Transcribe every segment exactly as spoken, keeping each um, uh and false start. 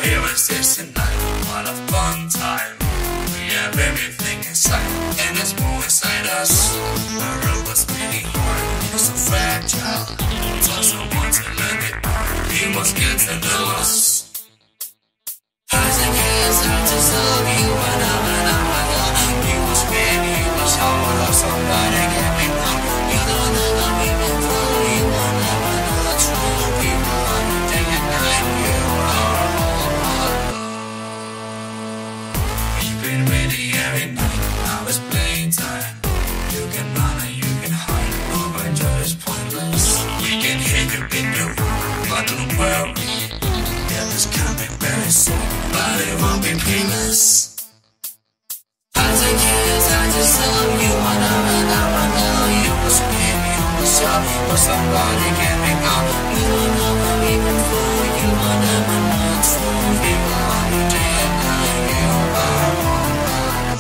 here is this tonight. What a fun time. We have everything inside, and there's more inside us. Our road was spinning hard, it's so fragile. For someone to learn it, you must get to know us. How's it get hard to solve you? When I'm an hour, you must scream, you must hold up. Somebody get me now. You don't know how we've been through. You will never know the truth. People on the day and night, you are all alone. We've been ready every night. Now it's playtime. You can run and you can hide. Over joy is pointless. We can hit you in the room, but don't worry. Death is coming very soon, but it won't be painless. As a kid, I just tell you what I'm and I'm I know you will scream, you will shout, but somebody get me out. You don't know how we been through. You will never know the truth. People on the day and night, you are all alone.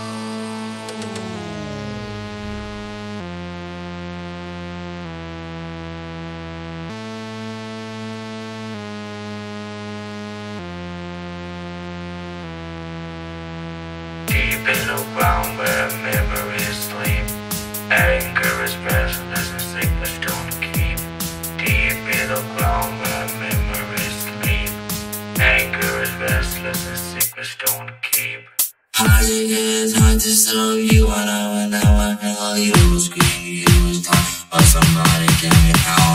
Deep in the ground where memories sleep, anger is restless and sickness don't keep. Deep in the ground where memories sleep, anger is restless and sickness don't keep. Hard to get, hard to solve. You wanna know what the hell you will scream, you will talk, but somebody get me out.